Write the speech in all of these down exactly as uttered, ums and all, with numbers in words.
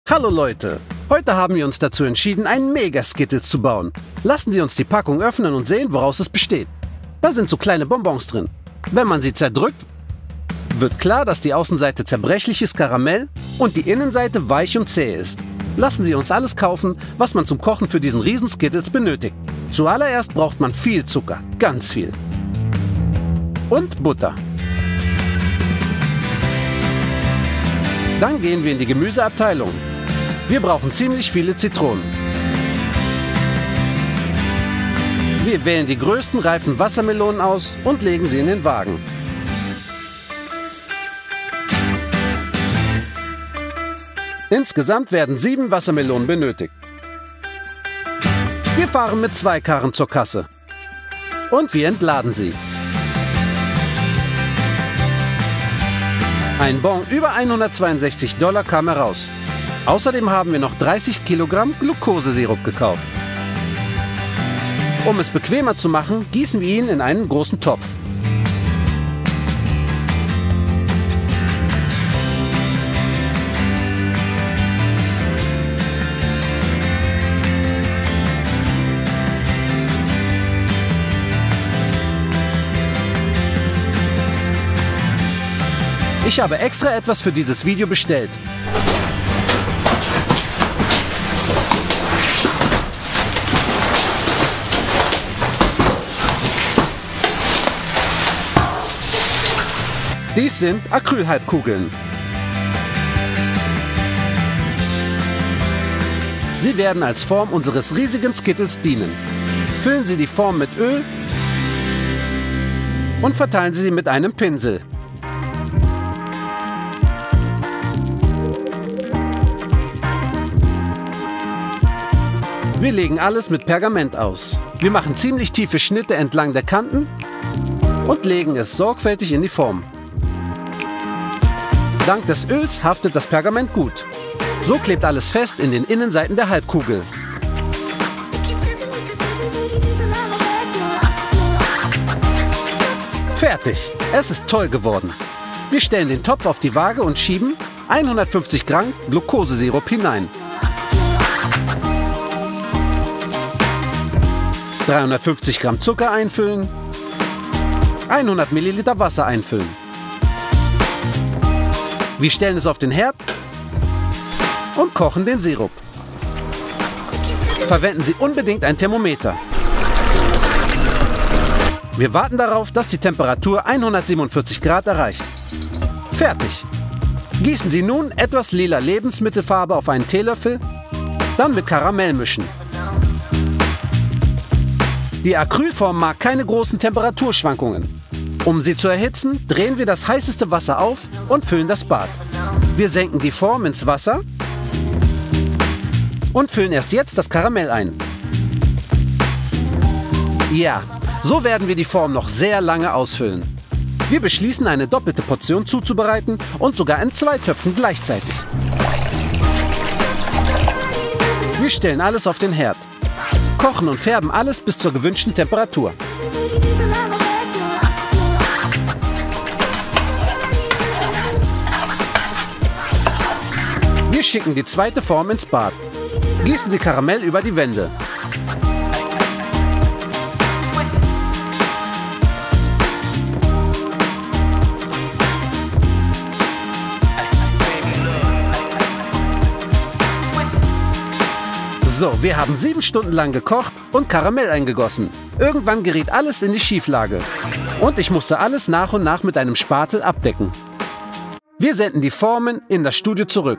Hallo Leute! Heute haben wir uns dazu entschieden, einen Mega-Skittles zu bauen. Lassen Sie uns die Packung öffnen und sehen, woraus es besteht. Da sind so kleine Bonbons drin. Wenn man sie zerdrückt, wird klar, dass die Außenseite zerbrechliches Karamell und die Innenseite weich und zäh ist. Lassen Sie uns alles kaufen, was man zum Kochen für diesen riesen Skittles benötigt. Zuallererst braucht man viel Zucker, ganz viel. Und Butter. Dann gehen wir in die Gemüseabteilung. Wir brauchen ziemlich viele Zitronen. Wir wählen die größten reifen Wassermelonen aus und legen sie in den Wagen. Insgesamt werden sieben Wassermelonen benötigt. Wir fahren mit zwei Karren zur Kasse. Und wir entladen sie. Ein Bon über hundertzweiundsechzig Dollar kam heraus. Außerdem haben wir noch dreißig Kilogramm Glukosesirup gekauft. Um es bequemer zu machen, gießen wir ihn in einen großen Topf. Ich habe extra etwas für dieses Video bestellt. Dies sind Acrylhalbkugeln. Sie werden als Form unseres riesigen Skittles dienen. Füllen Sie die Form mit Öl und verteilen Sie sie mit einem Pinsel. Wir legen alles mit Pergament aus. Wir machen ziemlich tiefe Schnitte entlang der Kanten und legen es sorgfältig in die Form. Dank des Öls haftet das Pergament gut. So klebt alles fest in den Innenseiten der Halbkugel. Fertig! Es ist toll geworden. Wir stellen den Topf auf die Waage und schieben hundertfünfzig Gramm Glukosesirup hinein. dreihundertfünfzig Gramm Zucker einfüllen. hundert Milliliter Wasser einfüllen. Wir stellen es auf den Herd und kochen den Sirup. Verwenden Sie unbedingt ein Thermometer. Wir warten darauf, dass die Temperatur hundertsiebenundvierzig Grad erreicht. Fertig! Gießen Sie nun etwas lila Lebensmittelfarbe auf einen Teelöffel, dann mit Karamell mischen. Die Acrylform mag keine großen Temperaturschwankungen. Um sie zu erhitzen, drehen wir das heißeste Wasser auf und füllen das Bad. Wir senken die Form ins Wasser und füllen erst jetzt das Karamell ein. Ja, so werden wir die Form noch sehr lange ausfüllen. Wir beschließen, eine doppelte Portion zuzubereiten und sogar in zwei Töpfen gleichzeitig. Wir stellen alles auf den Herd. Kochen und färben alles bis zur gewünschten Temperatur. Wir schicken die zweite Form ins Bad. Gießen Sie Karamell über die Wände. So, wir haben sieben Stunden lang gekocht und Karamell eingegossen. Irgendwann geriet alles in die Schieflage. Und ich musste alles nach und nach mit einem Spatel abdecken. Wir senden die Formen in das Studio zurück.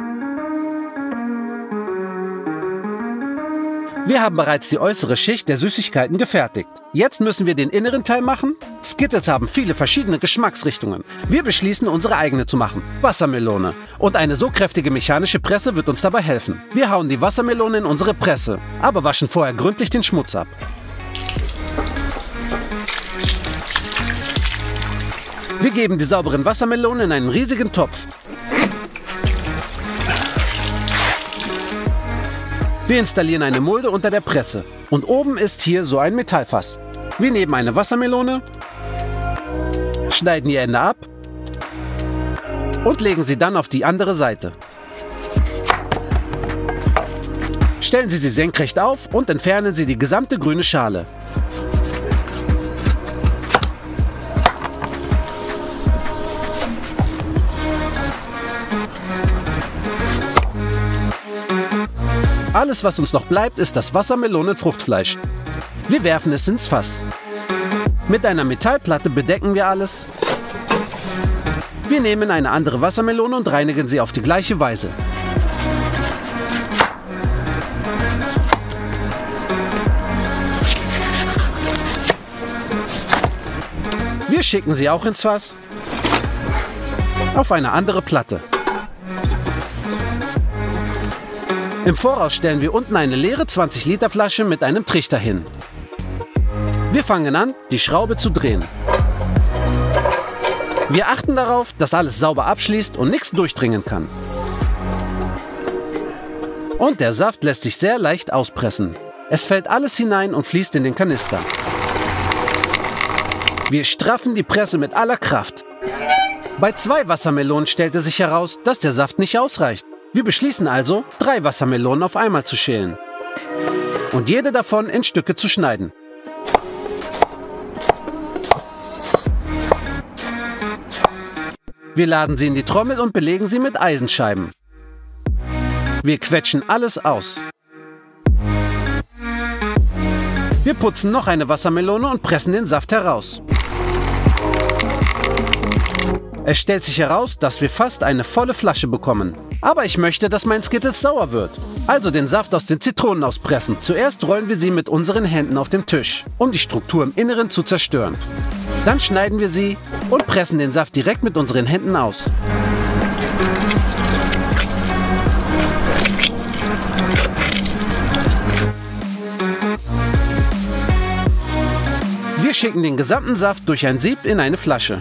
Wir haben bereits die äußere Schicht der Süßigkeiten gefertigt. Jetzt müssen wir den inneren Teil machen. Skittles haben viele verschiedene Geschmacksrichtungen. Wir beschließen, unsere eigene zu machen. Wassermelone. Und eine so kräftige mechanische Presse wird uns dabei helfen. Wir hauen die Wassermelone in unsere Presse, aber waschen vorher gründlich den Schmutz ab. Wir geben die sauberen Wassermelonen in einen riesigen Topf. Wir installieren eine Mulde unter der Presse und oben ist hier so ein Metallfass. Wir nehmen eine Wassermelone, schneiden ihr Ende ab und legen sie dann auf die andere Seite. Stellen Sie sie senkrecht auf und entfernen Sie die gesamte grüne Schale. Alles, was uns noch bleibt, ist das Wassermelonenfruchtfleisch. Wir werfen es ins Fass. Mit einer Metallplatte bedecken wir alles. Wir nehmen eine andere Wassermelone und reinigen sie auf die gleiche Weise. Wir schicken sie auch ins Fass auf eine andere Platte. Im Voraus stellen wir unten eine leere zwanzig Liter Flasche mit einem Trichter hin. Wir fangen an, die Schraube zu drehen. Wir achten darauf, dass alles sauber abschließt und nichts durchdringen kann. Und der Saft lässt sich sehr leicht auspressen. Es fällt alles hinein und fließt in den Kanister. Wir straffen die Presse mit aller Kraft. Bei zwei Wassermelonen stellte sich heraus, dass der Saft nicht ausreicht. Wir beschließen also, drei Wassermelonen auf einmal zu schälen und jede davon in Stücke zu schneiden. Wir laden sie in die Trommel und belegen sie mit Eisenscheiben. Wir quetschen alles aus. Wir putzen noch eine Wassermelone und pressen den Saft heraus. Es stellt sich heraus, dass wir fast eine volle Flasche bekommen. Aber ich möchte, dass mein Skittles sauer wird. Also den Saft aus den Zitronen auspressen. Zuerst rollen wir sie mit unseren Händen auf dem Tisch, um die Struktur im Inneren zu zerstören. Dann schneiden wir sie und pressen den Saft direkt mit unseren Händen aus. Wir schicken den gesamten Saft durch ein Sieb in eine Flasche.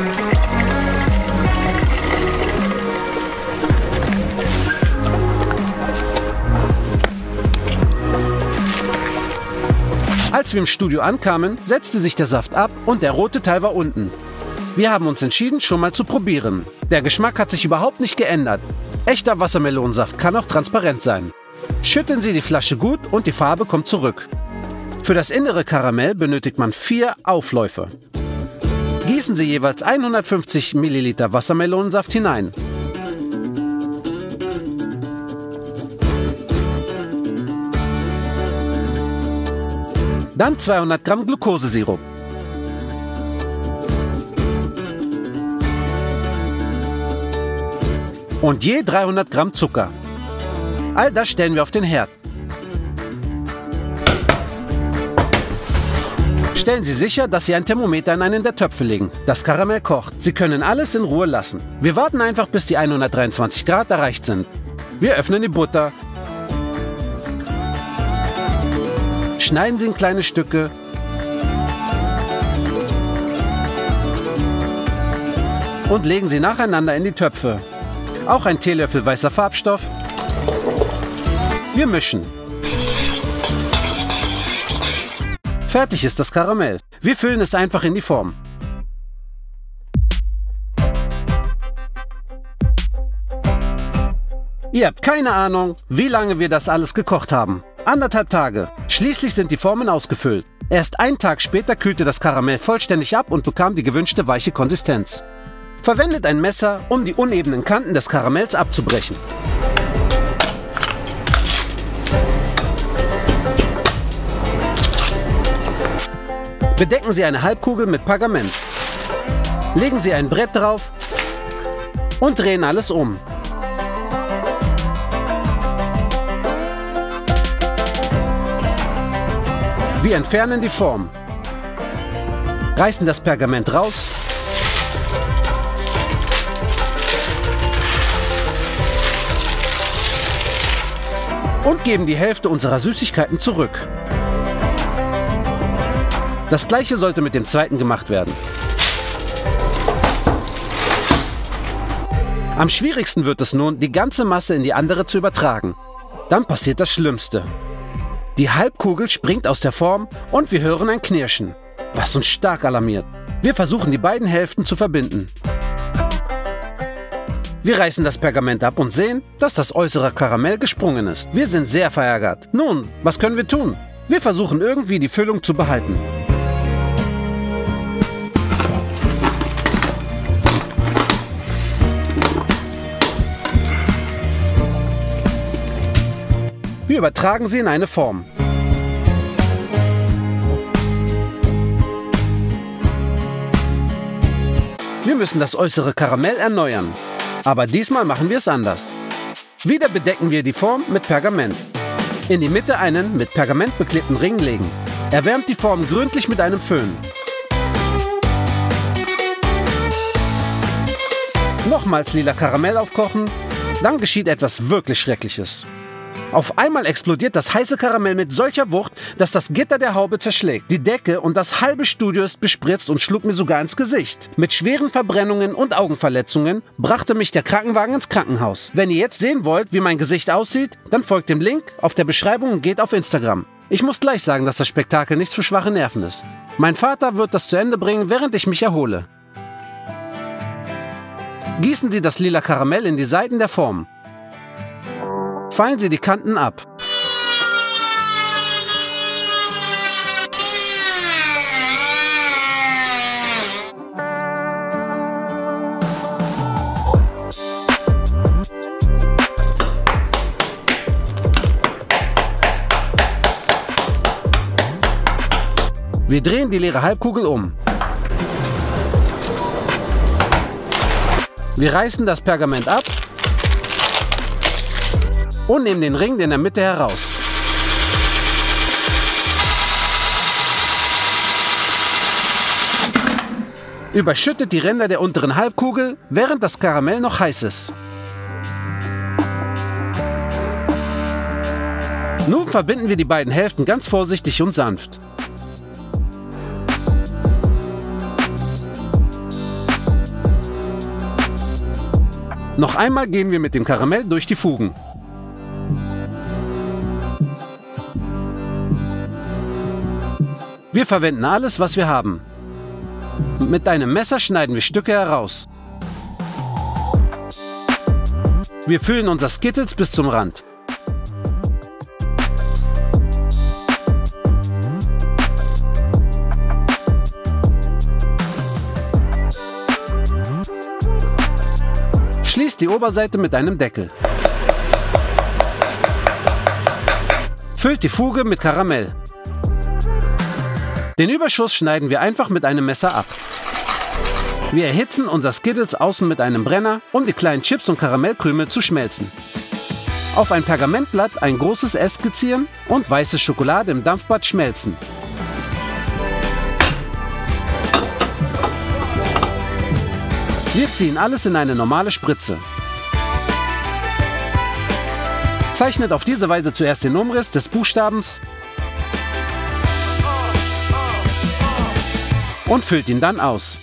Als wir im Studio ankamen, setzte sich der Saft ab und der rote Teil war unten. Wir haben uns entschieden, schon mal zu probieren. Der Geschmack hat sich überhaupt nicht geändert. Echter Wassermelonensaft kann auch transparent sein. Schütteln Sie die Flasche gut und die Farbe kommt zurück. Für das innere Karamell benötigt man vier Aufläufe. Gießen Sie jeweils hundertfünfzig Milliliter Wassermelonensaft hinein. Dann zweihundert Gramm Glukosesirup. Und je dreihundert Gramm Zucker. All das stellen wir auf den Herd. Stellen Sie sicher, dass Sie ein Thermometer in einen der Töpfe legen. Das Karamell kocht. Sie können alles in Ruhe lassen. Wir warten einfach, bis die hundertdreiundzwanzig Grad erreicht sind. Wir öffnen die Butter. Schneiden Sie in kleine Stücke. Und legen sie nacheinander in die Töpfe. Auch ein Teelöffel weißer Farbstoff. Wir mischen. Fertig ist das Karamell. Wir füllen es einfach in die Form. Ihr habt keine Ahnung, wie lange wir das alles gekocht haben. Anderthalb Tage. Schließlich sind die Formen ausgefüllt. Erst einen Tag später kühlte das Karamell vollständig ab und bekam die gewünschte weiche Konsistenz. Verwendet ein Messer, um die unebenen Kanten des Karamells abzubrechen. Bedecken Sie eine Halbkugel mit Pergament. Legen Sie ein Brett drauf und drehen alles um. Wir entfernen die Form, reißen das Pergament raus und geben die Hälfte unserer Süßigkeiten zurück. Das gleiche sollte mit dem zweiten gemacht werden. Am schwierigsten wird es nun, die ganze Masse in die andere zu übertragen. Dann passiert das Schlimmste. Die Halbkugel springt aus der Form und wir hören ein Knirschen, was uns stark alarmiert. Wir versuchen, die beiden Hälften zu verbinden. Wir reißen das Pergament ab und sehen, dass das äußere Karamell gesprungen ist. Wir sind sehr verärgert. Nun, was können wir tun? Wir versuchen irgendwie die Füllung zu behalten. Wir übertragen sie in eine Form. Wir müssen das äußere Karamell erneuern. Aber diesmal machen wir es anders. Wieder bedecken wir die Form mit Pergament. In die Mitte einen mit Pergament beklebten Ring legen. Erwärmt die Form gründlich mit einem Föhn. Nochmals lila Karamell aufkochen. Dann geschieht etwas wirklich Schreckliches. Auf einmal explodiert das heiße Karamell mit solcher Wucht, dass das Gitter der Haube zerschlägt. Die Decke und das halbe Studio ist bespritzt und schlug mir sogar ins Gesicht. Mit schweren Verbrennungen und Augenverletzungen brachte mich der Krankenwagen ins Krankenhaus. Wenn ihr jetzt sehen wollt, wie mein Gesicht aussieht, dann folgt dem Link auf der Beschreibung und geht auf Instagram. Ich muss gleich sagen, dass das Spektakel nichts für schwache Nerven ist. Mein Vater wird das zu Ende bringen, während ich mich erhole. Gießen Sie das lila Karamell in die Seiten der Form. Feilen Sie die Kanten ab. Wir drehen die leere Halbkugel um. Wir reißen das Pergament ab und nehmen den Ring in der Mitte heraus. Überschüttet die Ränder der unteren Halbkugel, während das Karamell noch heiß ist. Nun verbinden wir die beiden Hälften ganz vorsichtig und sanft. Noch einmal gehen wir mit dem Karamell durch die Fugen. Wir verwenden alles, was wir haben. Mit einem Messer schneiden wir Stücke heraus. Wir füllen unser Skittles bis zum Rand. Schließt die Oberseite mit einem Deckel. Füllt die Fuge mit Karamell. Den Überschuss schneiden wir einfach mit einem Messer ab. Wir erhitzen unser Skittles außen mit einem Brenner, um die kleinen Chips und Karamellkrümel zu schmelzen. Auf ein Pergamentblatt ein großes S skizzieren und weiße Schokolade im Dampfbad schmelzen. Wir ziehen alles in eine normale Spritze. Zeichnet auf diese Weise zuerst den Umriss des Buchstabens und füllt ihn dann aus.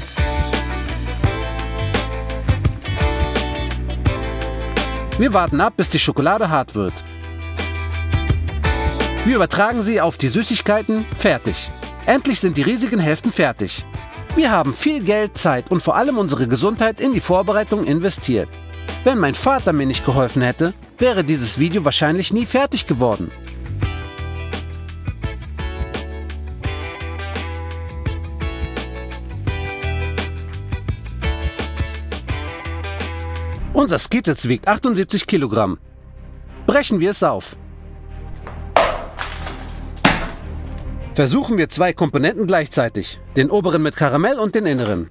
Wir warten ab, bis die Schokolade hart wird. Wir übertragen sie auf die Süßigkeiten. Fertig. Endlich sind die riesigen Hälften fertig. Wir haben viel Geld, Zeit und vor allem unsere Gesundheit in die Vorbereitung investiert. Wenn mein Vater mir nicht geholfen hätte, wäre dieses Video wahrscheinlich nie fertig geworden. Unser Skittles wiegt achtundsiebzig Kilogramm. Brechen wir es auf. Versuchen wir zwei Komponenten gleichzeitig. Den oberen mit Karamell und den inneren.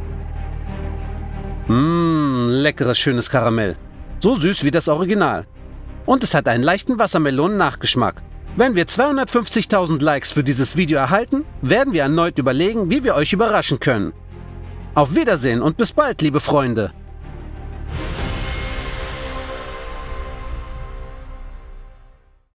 Mmm, leckeres, schönes Karamell. So süß wie das Original. Und es hat einen leichten Wassermelonen-Nachgeschmack. Wenn wir zweihundertfünfzigtausend Likes für dieses Video erhalten, werden wir erneut überlegen, wie wir euch überraschen können. Auf Wiedersehen und bis bald, liebe Freunde.